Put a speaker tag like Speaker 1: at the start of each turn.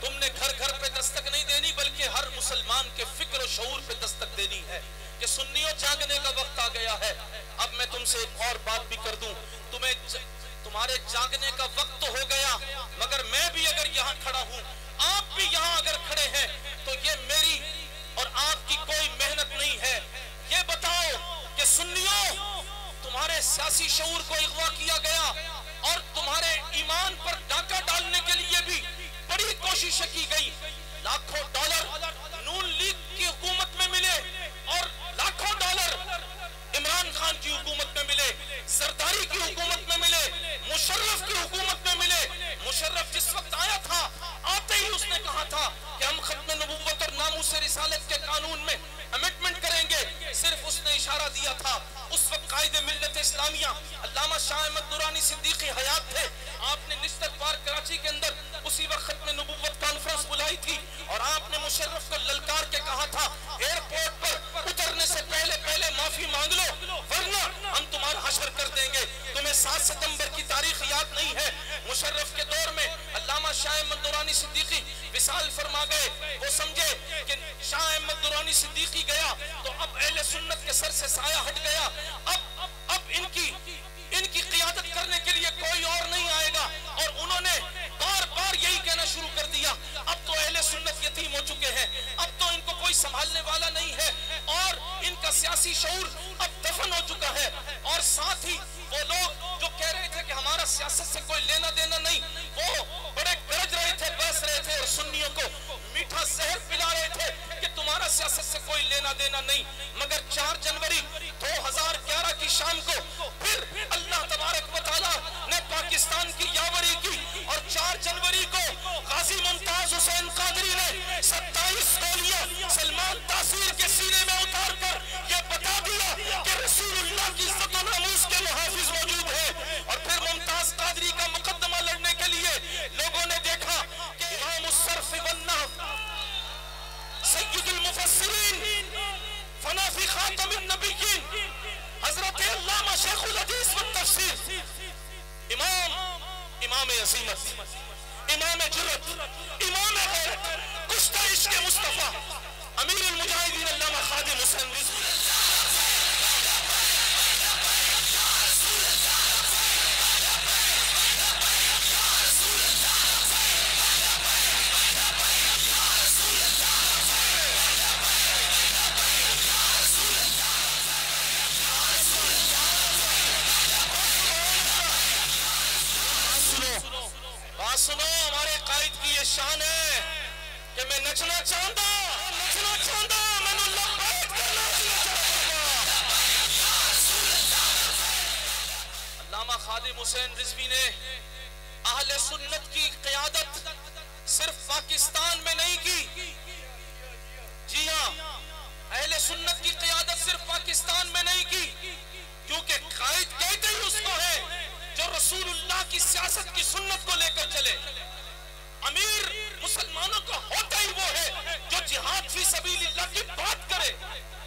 Speaker 1: तुमने घर घर पे दस्तक नहीं देनी, बल्कि हर मुसलमान के फिक्र और शऊर पे दस्तक देनी है कि सुन्नियों जागने का वक्त आ गया है। अब मैं तुमसे एक और बात भी कर दूं, तुम्हारे जागने का वक्त तो हो गया, मगर मैं भी अगर यहाँ खड़ा हूँ, आप भी यहाँ अगर खड़े हैं, तो ये मेरी और आपकी कोई मेहनत नहीं है। ये बताओ कि सुन्नियों, तुम्हारे सियासी शऊर को अगवा किया गया और तुम्हारे ईमान पर डाका डालने के लिए भी बड़ी कोशिशें की गई। लाखों डॉलर नून लीग की हुकूमत में मिले और लाखों डॉलर इमरान खान की हुकूमत में मिले, जरदारी की हुकूमत में मिले, मुशर्रफ की हुकूमत में मिले। मुशर्रफ जिस वक्त आया था, आते ही उसने कहा था कि हम खत्म नबुव्वत और नामूस रिसालत के कानून में अमेंडमेंट करेंगे। सिर्फ उसने इशारा दिया था। उस वक्त कायदे मिल्लत इस्लामिया अल्लामा शाह अहमद दुरानी सिद्दीकी हयात थे। आपने निस्तर पार्क कराची के अंदर उसी वक्त खत्म नबुव्वत कॉन्फ्रेंस बुलाई थी और आपने मुशर्रफ को ललकार के कहा था, एयरपोर्ट पर उतरने से पहले पहले माफी मांग लो, वरना हम तुम्हारा हशर कर देंगे। तुम्हें 7 सितंबर की तारीख याद नहीं है? मुशर्रफ के दौर में अल्लामा शाह अहमद दुरानी सिद्दीकी विसाल फरमा गए। वो समझे कि शाह अहमद दुरानी सिद्दीकी गया तो अब अहले सुन्नत के सर से साया हट गया। अब इनकी क़ियादत करने के लिए कोई और नहीं आएगा। और उन्होंने बार बार यही कहना शुरू कर दिया, अब तो अहले सुन्नत यतीम हो चुके हैं, अब तो इनको कोई संभालने वाला नहीं है और इनका सियासी शऊर अब दफन हो चुका है। और साथ ही वो लोग जो कह रहे थे कि हमारा सियासत से कोई लेना देना नहीं, वो बड़े गरज रहे थे, बरस रहे थे और सुन्नियों को मीठा जहर पिला रहे थे कि तुम्हारा सियासत से कोई लेना देना नहीं। मगर 4 जनवरी 2011 की शाम को फिर अल्लाह तबारक व तआला ने पाकिस्तान की यावरी की और 4 जनवरी को गाजी मुमताज हुसैन कादरी ने 27 गोलियां सलमान तासीर के सीने में उतार कर यह बता दिया कि रसूलुल्लाह की इज्जत और नामूस के मुहाफिज मौजूद है। और फिर मुमताज कादरी का मुकद्दमा लड़ने के लिए लोगों ने देखा कि इमाम उस-सर्फ वन-नहव सय्यदुल मुफस्सिरीन फनाफी खातमुन नबिय्यीन हजरत अल्लामा शेखुल हदीस व तफसीर इमाम अज़ीमत, इमाम जुर्रत, इमाम गैरत, कुश्ता इश्क़ मुस्तफा अमीरुल मुजाहिदीन अल्लामा खादिम हुसैन रिज़वी सुनो, हमारे कायद की ये शान है कि मैं नचना चाहता, मैंने लब्बैक करना अल्लामा खादिम हुसैन रिज़वी ने अहले सुन्नत की क़ियादत सिर्फ पाकिस्तान में नहीं की। जी हाँ, अहले सुन्नत की क़ियादत सिर्फ पाकिस्तान में नहीं की, क्योंकि कायद कहते ही उसको है जो रसूलुल्लाह की सियासत की सुन्नत को लेकर चले। अमीर मुसलमानों का होता ही वो है जो जिहाद फी सबीलिल्लाह की बात करे।